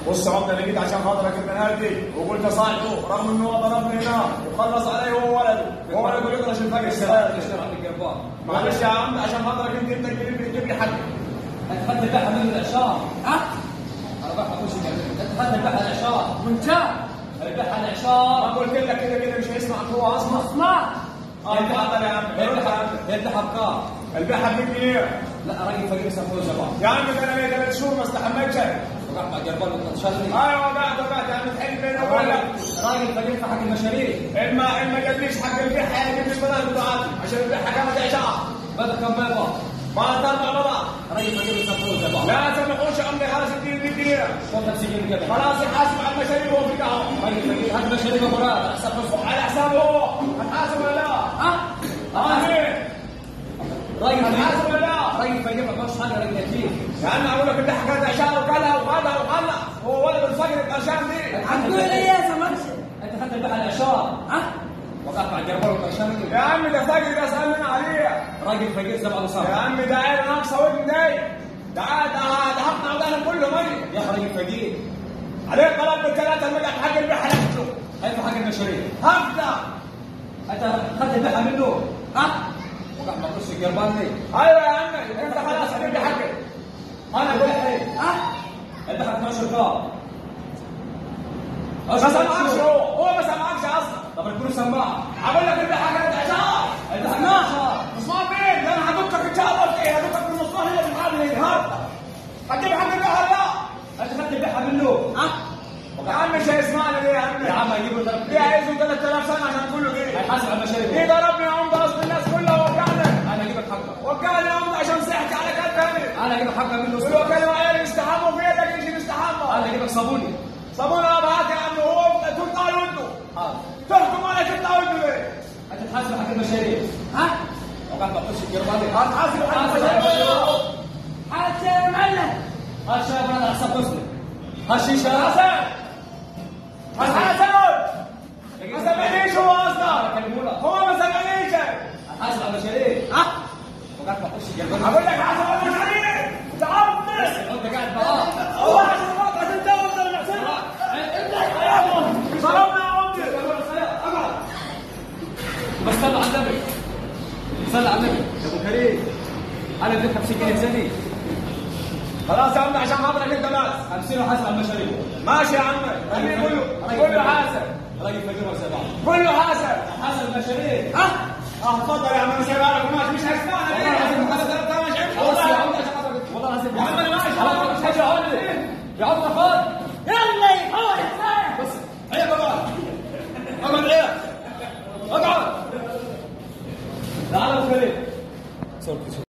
بص يا عمده، انا جيت عشان خاطرك البنات دي وقلت اصالحه رغم انه هو ضربني هناك وخلص علي هو وولده، وهو ولده يقرش الفقر. اشتغل عند الجبار. معلش يا عم عشان خاطرك انت تجيب لي حقي. انت خدت البحر من الاعشار. ها؟ انا بحر مش انت خدت البحر الاعشار. من كان؟ البحر الاعشار. ما قلت لك كده مش هيسمعك هو اصلا. اسمع. تفضل يا عم. البحر كام؟ البحر ب 100 جنيه. لا راجل فقير يسموه شباب. يا عم ده انا لي 3 شهور ما استحملتش. وقعت مع جربان وتشلني. ايوه وقعت يا عم تحل بيني وبينك. راجل فقير في حق المشاريع. ما جابليش حق البحر يجيب لي البنات بتوعاتي عشان البحر كانت اعشار. بدأ كم بيضة؟ ما 4 بضع. راجل فقير يسموه شباب. لا سامحوش يا عمي خلاص اديني 100 جنيه. والله بسجن كده. خلاص يحاسب على المشاريع وهو في قهوه. راجل فقير هات مشاريع ومراد احسن حسن. على حسابه هو. هتحاسب ولا لا؟ امين. راجل هتحاسب ولا لا؟ راجل فقير ما فيهوش حاجه راجل يتيم. يا عم اقول لك البحر كانت اعشار وقالها هو ولد الفقر القرشان دي. هتقول ايه يا زمرشي؟ انت خدت البحر الاعشار. وقعت مع جربان وتشلني. يا عم ده فقر ده سالنا عليه. راجل فقير 7 يا عم ده عيل ناقصه ودن داي. ده هقطع ودانه كله ميه. يا اخي راجل فقير. عليك طلب بالثلاثه المقعد حق البحر هاخده. هات حق المشاريع. هاخده. انت خدت البحر منه. وقعت مع قصه الجربان دي. ايوه يا عمي انت خلاص هتجيب لي حقي. انا اقول لك ايه؟ البحر 12 كام؟ ما سمعكش هو ما سمعكش اصلا. طب الكل سماع. هقول لك البحر كانت اعشار. البحر 12. مسمار مين؟ ده انا هدكك ان شاء الله في ايه؟ هدكك بالمسمار اللي في الحال النهارده. هتجيب حق البحر لا؟ انت خدت البحر منه. يا عم مش هيسمعنا ليه يا عم؟ يا عم هيجيبوا ضرب. ليه عايزه 3000 سنه عشان تقول له ايه؟ هيحاسب على المشاريع. ليه ضربني يا عم ضرب الناس كلها ووقعني؟ انا هجيبك حقك. وقعني يا عم عشان صحتي على كلب تاني. انا هجيبك حقك منه. والوكاله معايا يستحموا فيا ده يجي يستحمى. انا هجيبك صابوني. صابون هات يا عم هو تقطع ودنه. تحكم على تقطع ودنه ليه؟ انت تحاسب حق المشاريع. وقعت مع قصه الجربان دي. هتحاسب حق المشاريع. حاسب يا معلم. هات شايف انا حسب حسني. هات شيشه. حسن حسن ما سمعنيش هو اصلا. هو ما سمعنيش. حاسب على المشاريع. وقعت مع قصه الجربان. هقول لك حاسب على المشاريع. تعبت. انت قاعد معاه. هو عشان خاطر عشان تاخد المحسنه. ضربنا يا عمدي. اقعد. بس صلى على النبي. صلى على النبي يا ابو كريم. انا اديتك 50 جنيه زيادة. خلاص يا عم عشان خاطرك انت بس. 50 وحاسب على المشاريع. ماشي يا عم. كله حاسب. راجل فقير وسبعه. كله حاسب. حاسب المشاريع. اتفضل يا عم انا سايبها لك وماشي مش هيسمعنا ليه؟ خلاص يا عم والله العظيم يا عم انا ماشي. خلاص مش هاجي اقول لك. يا عم خد. يلا يحول الصالح. بس عيب اقعد. اقعد عيب. اقعد. تعال ابو كريم.